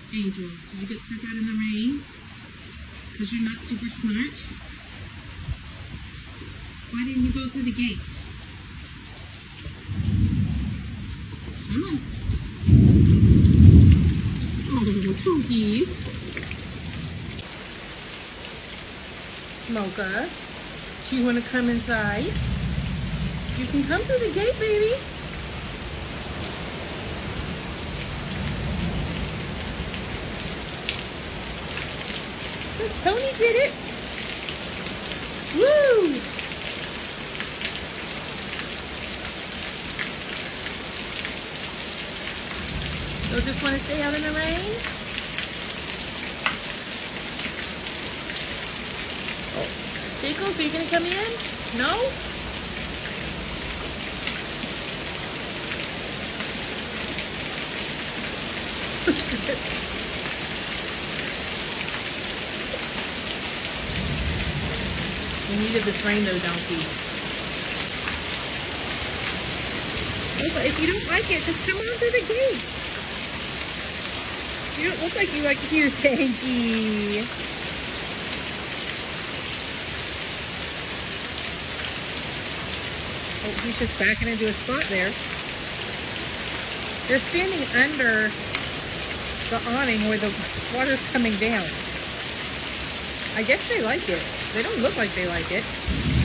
Angel, did you get stuck out in the rain? Because you're not super smart? Why didn't you go through the gate? Come on. Oh, Twinkies. Mocha, do you want to come inside? You can come through the gate, baby. Look, Toni did it. Woo! You'll just want to stay out in the rain? Oh, Jacobs, are you going to come in? No? You needed this rain though, donkey. If you don't like it, just come on through the gate. You don't look like you like it here, Tanky. Oh, he's just backing into a spot there. They're standing under the awning where the water's coming down. I guess they like it. They don't look like they like it.